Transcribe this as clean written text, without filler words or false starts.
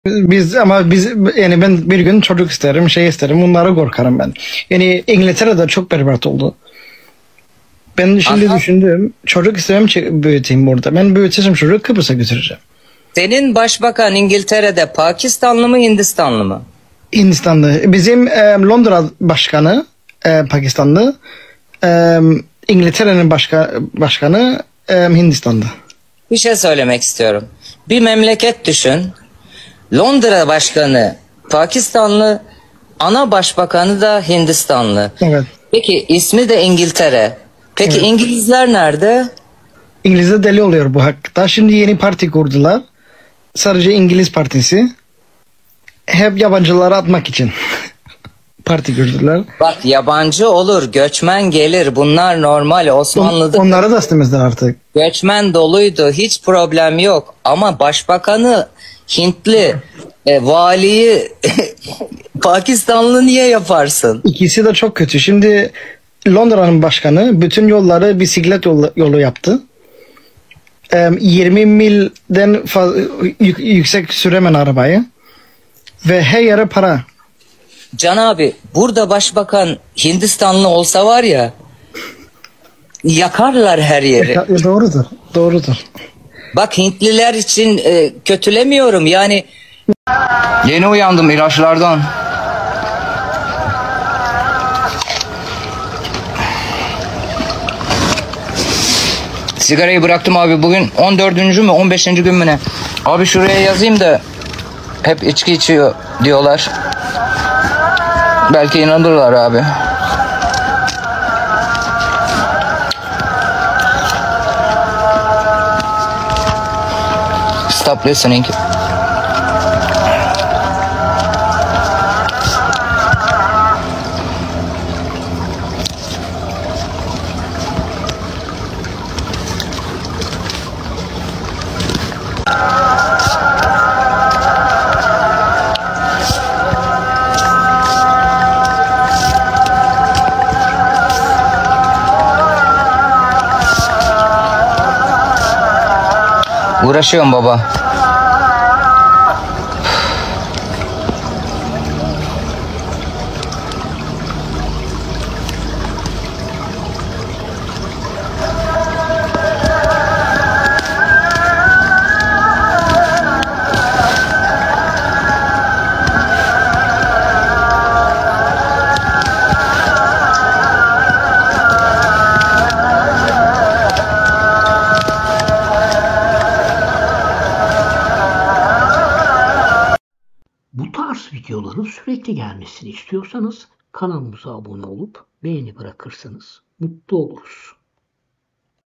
Biz yani ben bir gün çocuk isterim, şey isterim, bunlara korkarım ben. Yani İngiltere'de çok berbat oldu. Ben şimdi Aha. düşündüm, çocuk istemem büyüteyim burada. Ben büyüteceğim, çocuğu Kıbrıs'a götüreceğim. Senin başbakan İngiltere'de Pakistanlı mı Hindistanlı mı? Hindistan'da. Bizim Londra başkanı Pakistanlı. İngiltere'nin başkanı Hindistan'da. Bir şey söylemek istiyorum. Bir memleket düşün. Londra başkanı Pakistanlı, ana başbakanı da Hindistanlı. Evet. Peki ismi de İngiltere. Peki Evet. İngilizler nerede? İngilizce deli oluyor bu hakta. Şimdi yeni parti kurdular. Sadece İngiliz partisi. Hep yabancıları atmak için. Parti kurdular. Bak yabancı olur, göçmen gelir. Bunlar normal. Osmanlı'da Onları da istemezler artık. göçmen doluydu. Hiç problem yok. Ama başbakanı Hintli, valiyi Pakistanlı niye yaparsın? İkisi de çok kötü. Şimdi Londra'nın başkanı bütün yolları bisiklet yolu yaptı. 20 milden fazla, yüksek süremem arabayı. Ve her yere para. Can abi, burada başbakan Hindistanlı olsa var ya, yakarlar her yeri. Doğrudur. Doğrudur. Bak Hintliler için kötülemiyorum yani. Yeni uyandım ilaçlardan. Sigarayı bıraktım abi, bugün 14. mü 15. gün mü ne? Abi şuraya yazayım da hep içki içiyor diyorlar. Belki inanırlar abi. Stop listening. Uğraşıyorum baba. Bu tarz videoların sürekli gelmesini istiyorsanız kanalımıza abone olup beğeni bırakırsanız mutlu oluruz.